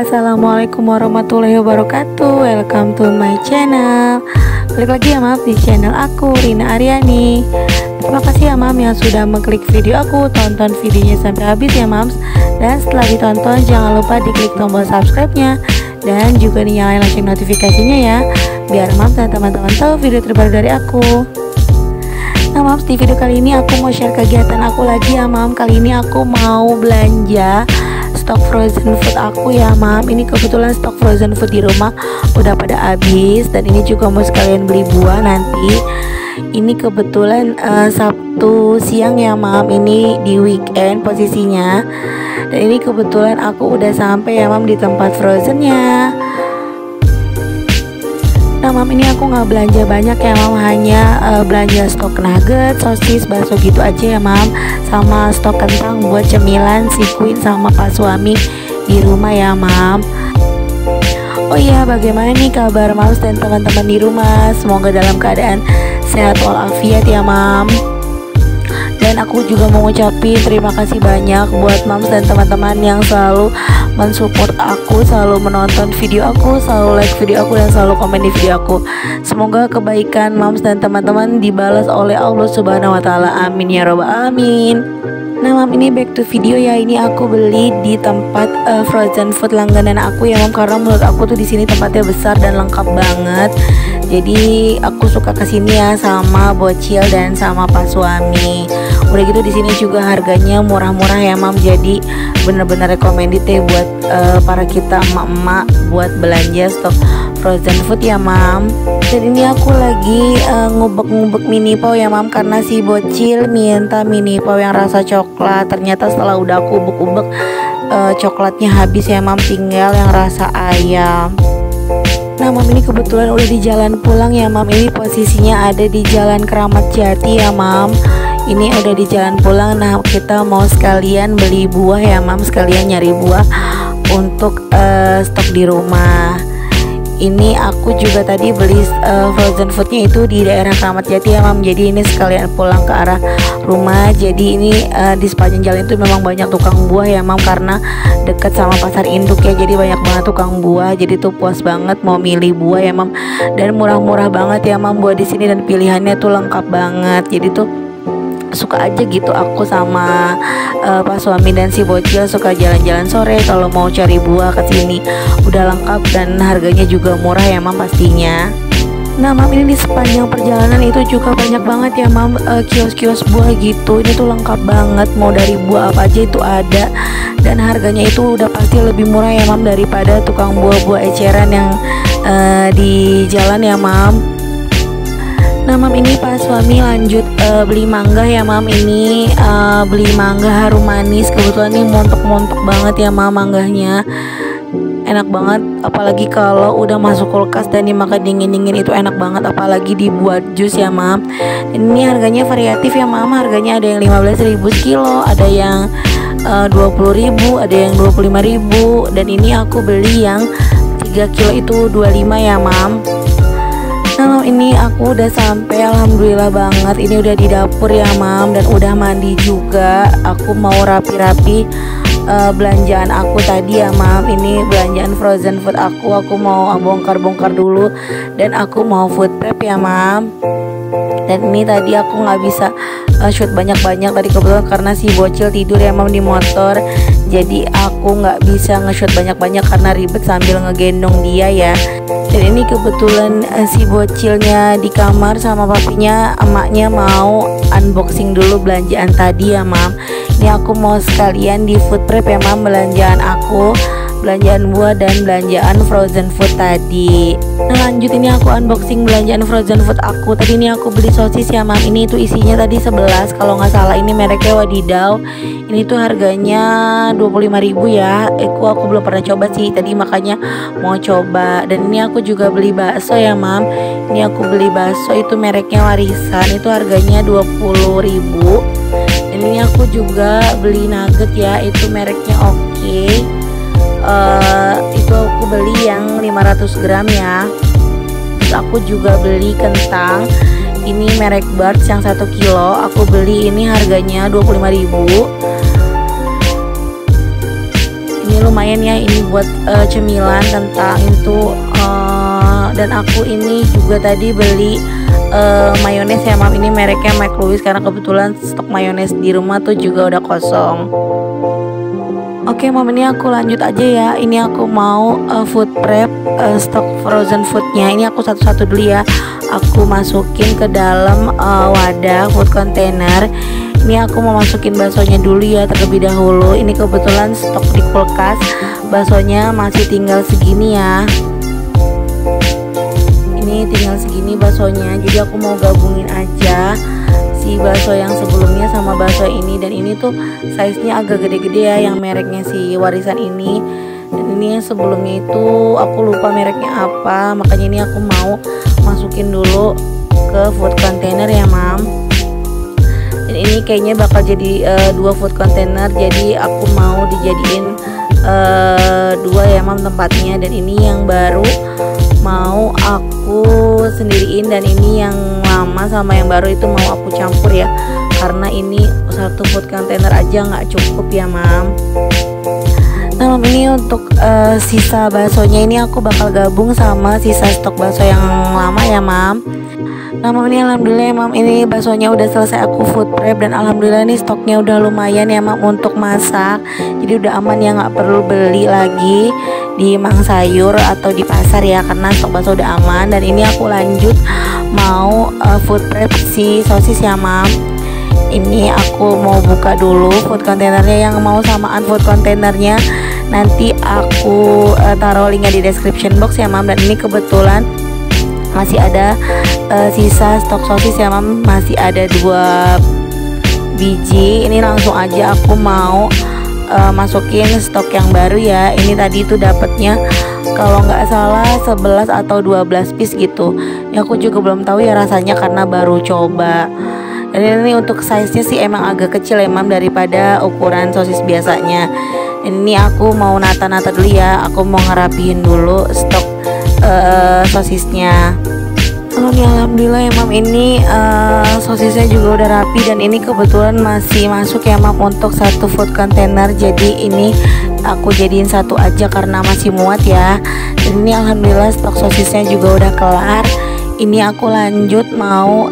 Assalamualaikum warahmatullahi wabarakatuh. Welcome to my channel. Balik lagi ya mam di channel aku, Rina Aryani. Terima kasih ya mam yang sudah mengklik video aku. Tonton videonya sampai habis ya mams. Dan setelah ditonton jangan lupa diklik tombol subscribe-nya dan juga dinyalain lonceng notifikasinya ya, biar mams dan teman-teman tahu video terbaru dari aku. Nah mams, di video kali ini aku mau share kegiatan aku lagi ya mam. Kali ini aku mau belanja stok frozen food aku ya mam. Ini kebetulan stok frozen food di rumah udah pada habis, dan ini juga mau sekalian beli buah nanti. Ini kebetulan Sabtu siang ya mam, ini di weekend posisinya. Dan ini kebetulan aku udah sampai ya mam di tempat frozennya. Nah mam, ini aku nggak belanja banyak ya mam, hanya belanja stok nugget, sosis, bakso gitu aja ya mam, sama stok kentang buat cemilan si Queen sama pak suami di rumah ya mam. Oh iya, bagaimana nih kabar mams dan teman-teman di rumah? Semoga dalam keadaan sehat walafiat ya mam. Dan aku juga mau ngucapin terima kasih banyak buat mams dan teman-teman yang selalu mensupport aku, selalu menonton video aku, selalu like video aku, dan selalu komen di video aku. Semoga kebaikan mams dan teman-teman dibalas oleh Allah Subhanahu wa taala. Amin ya rabbal alamin. Nah mam, ini back to video ya. Ini aku beli di tempat frozen food langganan aku ya mam, karena menurut aku tuh di sini tempatnya besar dan lengkap banget. Jadi aku suka kesini ya sama bocil dan sama pak suami. Udah gitu di sini juga harganya murah-murah ya mam. Jadi bener-bener recommended deh buat para kita emak-emak buat belanja stok frozen food ya mam. Dan ini aku lagi ngubek-ngubek mini pau ya mam, karena si bocil minta mini pau yang rasa coklat. Ternyata setelah udah aku ubek-ubek coklatnya habis ya mam, tinggal yang rasa ayam. Nah mam, ini kebetulan udah di jalan pulang ya mam. Ini posisinya ada di Jalan Keramat Jati ya mam. Ini udah di jalan pulang. Nah kita mau sekalian beli buah ya mam, sekalian nyari buah untuk stok di rumah. Ini aku juga tadi beli frozen foodnya itu di daerah Keramat Jati ya mam. Jadi ini sekalian pulang ke arah rumah. Jadi ini di sepanjang jalan itu memang banyak tukang buah ya mam, karena dekat sama pasar induk ya. Jadi banyak banget tukang buah. Jadi tuh puas banget mau milih buah ya mam. Dan murah-murah banget ya mam buah di sini, dan pilihannya tuh lengkap banget. Jadi tuh suka aja gitu aku sama pak suami dan si bocil suka jalan-jalan sore kalau mau cari buah ke sini. Udah lengkap dan harganya juga murah ya mam pastinya. Nah mam, ini di sepanjang perjalanan itu juga banyak banget ya mam kios-kios buah gitu. Ini tuh lengkap banget, mau dari buah apa aja itu ada, dan harganya itu udah pasti lebih murah ya mam daripada tukang buah-buah eceran yang di jalan ya mam. Nah mam, ini pas suami lanjut beli mangga ya mam. Ini beli mangga harum manis. Kebetulan ini montok-montok banget ya mam mangganya. Enak banget, apalagi kalau udah masuk kulkas dan dimakan dingin-dingin itu enak banget, apalagi dibuat jus ya mam. Dan ini harganya variatif ya mam. Harganya ada yang 15.000 kilo, ada yang 20.000, ada yang 25.000. Dan ini aku beli yang 3 kilo itu 25 ya mam. Nah mam, ini aku udah sampai, alhamdulillah banget. Ini udah di dapur ya mam, dan udah mandi juga. Aku mau rapi-rapi belanjaan aku tadi ya mam. Ini belanjaan frozen food aku mau bongkar-bongkar dulu, dan aku mau food prep ya mam. Dan ini tadi aku nggak bisa shoot banyak-banyak tadi kebetulan karena si bocil tidur ya mam di motor. Jadi aku nggak bisa nge-shoot banyak-banyak karena ribet sambil ngegendong dia ya. Dan ini kebetulan si bocilnya di kamar sama papinya, emaknya mau unboxing dulu belanjaan tadi ya mam. Ini aku mau sekalian di food prep ya mam, belanjaan aku, belanjaan buah dan belanjaan frozen food tadi. Nah lanjut, ini aku unboxing belanjaan frozen food aku. Tadi ini aku beli sosis ya mam. Ini tuh isinya tadi 11 kalau nggak salah. Ini mereknya Wadidaw. Ini tuh harganya 25.000 ya. Aku belum pernah coba sih tadi, makanya mau coba. Dan ini aku juga beli bakso ya mam. Ini aku beli bakso itu mereknya Warisan. Itu harganya 20.000. Dan ini aku juga beli nugget ya. Itu mereknya Oke. Itu aku beli yang 500 gram ya. Terus aku juga beli kentang. Ini merek Barts yang 1 kilo. Aku beli ini harganya 25.000. Ini lumayan lumayan ya ini buat cemilan kentang itu. Dan aku ini juga tadi beli mayones ya mam, ini mereknya McLouis karena kebetulan stok mayones di rumah tuh juga udah kosong. Oke mam, ini aku lanjut aja ya. Ini aku mau food prep stok frozen foodnya. Ini aku satu-satu dulu ya. Aku masukin ke dalam wadah food container. Ini aku mau masukin baksonya dulu ya terlebih dahulu. Ini kebetulan stok di kulkas, baksonya masih tinggal segini ya. Ini tinggal segini baksonya, jadi aku mau gabungin aja si bakso yang sebelumnya sama bakso ini. Dan ini tuh size-nya agak gede-gede ya, yang mereknya si warisan ini. Dan ini yang sebelumnya itu aku lupa mereknya apa, makanya ini aku mau masukin dulu ke food container ya mam. Dan ini kayaknya bakal jadi 2 food container, jadi aku mau dijadiin 2 ya mam tempatnya. Dan ini yang baru mau aku sendiriin, dan ini yang lama sama yang baru itu mau aku campur ya, karena ini satu food container aja nggak cukup ya mam. Nah mam, ini untuk sisa baksonya ini aku bakal gabung sama sisa stok bakso yang lama ya mam. Nah mam, ini alhamdulillah ya mam, ini baksonya udah selesai aku food prep, dan alhamdulillah nih stoknya udah lumayan ya mam untuk masak. Jadi udah aman ya, nggak perlu beli lagi di mang sayur atau di pasar ya, karena stok bakso udah aman. Dan ini aku lanjut mau food prep si sosis ya mam. Ini aku mau buka dulu food containernya, yang mau samaan food containernya nanti aku taruh linknya di description box ya mam. Dan ini kebetulan masih ada sisa stok sosis ya mam, masih ada 2 biji. Ini langsung aja aku mau masukin stok yang baru ya. Ini tadi itu dapatnya kalau nggak salah 11 atau 12 piece gitu ya, aku juga belum tahu ya rasanya karena baru coba. Dan ini untuk size nya sih emang agak kecil ya mam daripada ukuran sosis biasanya. Ini aku mau nata-nata dulu ya, aku mau ngerapihin dulu stok sosisnya. Alhamdulillah ya mam, ini sosisnya juga udah rapi, dan ini kebetulan masih masuk ya mam untuk satu food container. Jadi ini aku jadiin satu aja karena masih muat ya. Dan ini alhamdulillah stok sosisnya juga udah kelar. Ini aku lanjut mau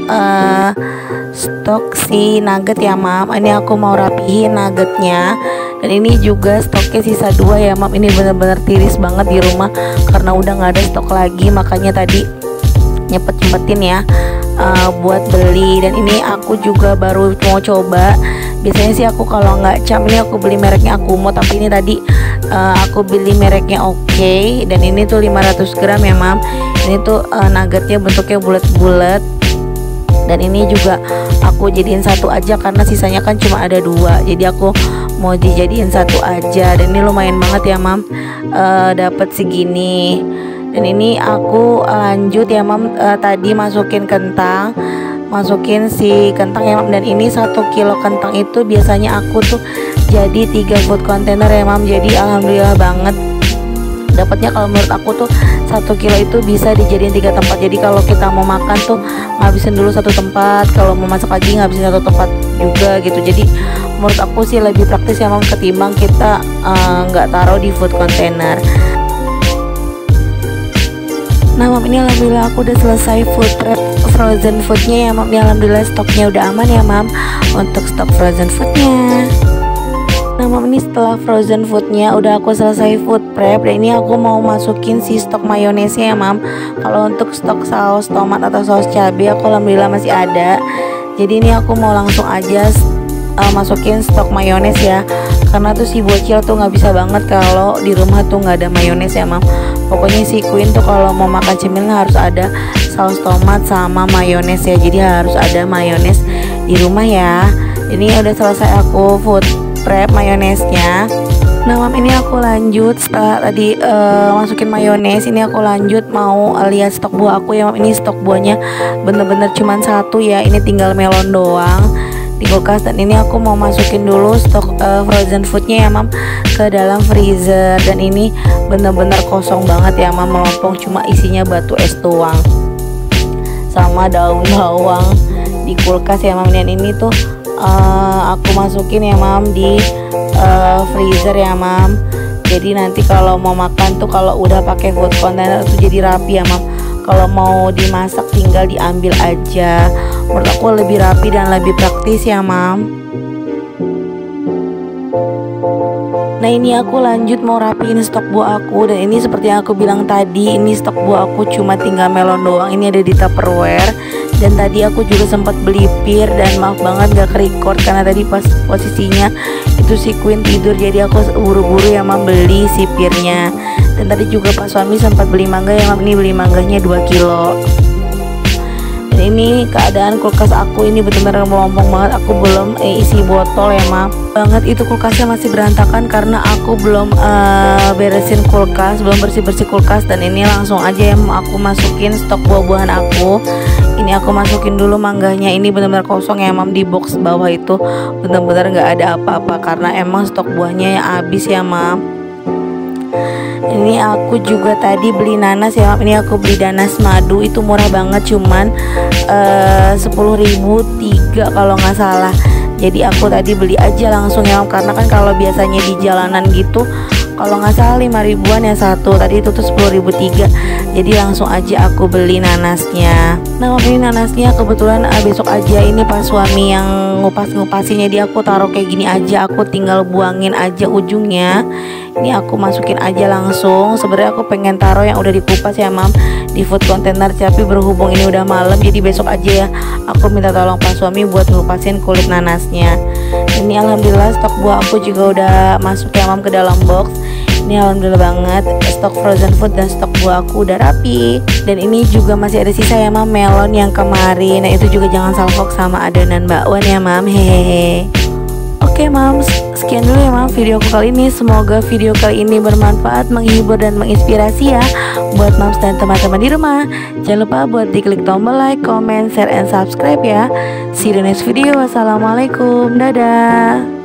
stok si nugget ya mam. Ini aku mau rapihin nuggetnya. Dan ini juga stoknya sisa 2 ya mam. Ini bener-bener tiris banget di rumah karena udah nggak ada stok lagi, makanya tadi nyempet-nyempetin ya buat beli. Dan ini aku juga baru mau coba. Biasanya sih aku kalau nggak cam ini aku beli mereknya Akumo, tapi ini tadi aku beli mereknya Oke. Dan ini tuh 500 gram ya mam. Ini tuh nuggetnya bentuknya bulat-bulat. Dan ini juga aku jadiin satu aja karena sisanya kan cuma ada 2, jadi aku mau dijadiin satu aja. Dan ini lumayan banget ya mam, dapat segini. Dan ini aku lanjut ya mam, tadi masukin kentang, masukin si kentang ya mam. Dan ini 1 kilo kentang itu biasanya aku tuh jadi 3 food container ya mam. Jadi alhamdulillah banget dapatnya. Kalau menurut aku tuh 1 kilo itu bisa dijadiin 3 tempat. Jadi kalau kita mau makan tuh ngabisin dulu 1 tempat, kalau mau masak lagi ngabisin 1 tempat juga gitu. Jadi menurut aku sih lebih praktis ya mam, ketimbang kita nggak taruh di food container. Nah mam, ini alhamdulillah aku udah selesai food prep frozen foodnya ya mam. Ini alhamdulillah stoknya udah aman ya mam untuk stok frozen foodnya. Nah mam, ini setelah frozen foodnya udah aku selesai food prep, dan ini aku mau masukin si stok mayonesnya ya mam. Kalau untuk stok saus tomat atau saus cabai aku alhamdulillah masih ada. Jadi ini aku mau langsung aja masukin stok mayones ya, karena tuh si bocil tuh nggak bisa banget kalau di rumah tuh nggak ada mayones ya mam. Pokoknya si Queen tuh kalau mau makan cemilan harus ada saus tomat sama mayones ya, jadi harus ada mayones di rumah ya. Ini udah selesai aku food prep mayonesnya. Nah mam, ini aku lanjut setelah tadi masukin mayones, ini aku lanjut mau lihat stok buah aku ya mam. Ini stok buahnya bener-bener cuman 1 ya, ini tinggal melon doang di kulkas. Dan ini aku mau masukin dulu stok frozen foodnya ya mam ke dalam freezer. Dan ini bener-bener kosong banget ya mam, melompong, cuma isinya batu es doang sama daun bawang di kulkas ya mam. Dan ini tuh aku masukin ya mam di freezer ya mam. Jadi nanti kalau mau makan tuh kalau udah pakai food container tuh jadi rapi ya mam. Kalau mau dimasak tinggal diambil aja. Menurut aku lebih rapi dan lebih praktis ya mam. Nah ini aku lanjut mau rapiin stok buah aku. Dan ini seperti yang aku bilang tadi, ini stok buah aku cuma tinggal melon doang. Ini ada di Tupperware. Dan tadi aku juga sempat beli pir. Dan maaf banget gak ke-record karena tadi pas posisinya itu si Queen tidur. Jadi aku buru-buru ya mam beli si pirnya. Dan tadi juga Pak suami sempat beli mangga ya mam. Ini beli mangganya 2 kilo. Dan ini keadaan kulkas aku ini benar-benar melompong banget. Aku belum isi botol ya mam. Banget itu kulkasnya masih berantakan karena aku belum beresin kulkas, belum bersih-bersih kulkas. Dan ini langsung aja ya aku masukin stok buah-buahan aku. Ini aku masukin dulu mangganya. Ini benar-benar kosong ya mam. Di box bawah itu benar-benar nggak ada apa-apa karena emang stok buahnya yang habis ya mam. Ini aku juga tadi beli nanas ya mam. Ini aku beli nanas madu, itu murah banget, cuman 10.000 3 kalau nggak salah. Jadi aku tadi beli aja langsung ya mam, karena kan kalau biasanya di jalanan gitu kalau nggak salah 5 ribuan ya satu, tadi itu tuh 10.000 3. Jadi langsung aja aku beli nanasnya. Nah ini nanasnya kebetulan besok aja ini pas suami yang ngupas-ngupasinnya, dia aku taruh kayak gini aja, aku tinggal buangin aja ujungnya. Ini aku masukin aja langsung. Sebenarnya aku pengen taruh yang udah dikupas ya mam di food container, tapi berhubung ini udah malam jadi besok aja ya aku minta tolong pas suami buat ngupasin kulit nanasnya. Ini alhamdulillah stok buah aku juga udah masuk ya mam ke dalam box. Ini alhamdulillah banget, stok frozen food dan stok buah aku udah rapi. Dan ini juga masih ada sisa ya mam, melon yang kemarin. Nah itu juga jangan salfok sama adonan bakwan ya mam, hehehe. Oke mam, sekian dulu ya mam video aku kali ini. Semoga video kali ini bermanfaat, menghibur dan menginspirasi ya buat mams dan teman-teman di rumah. Jangan lupa buat diklik tombol like, comment, share, and subscribe ya. See you in the next video. Wassalamualaikum, dadah.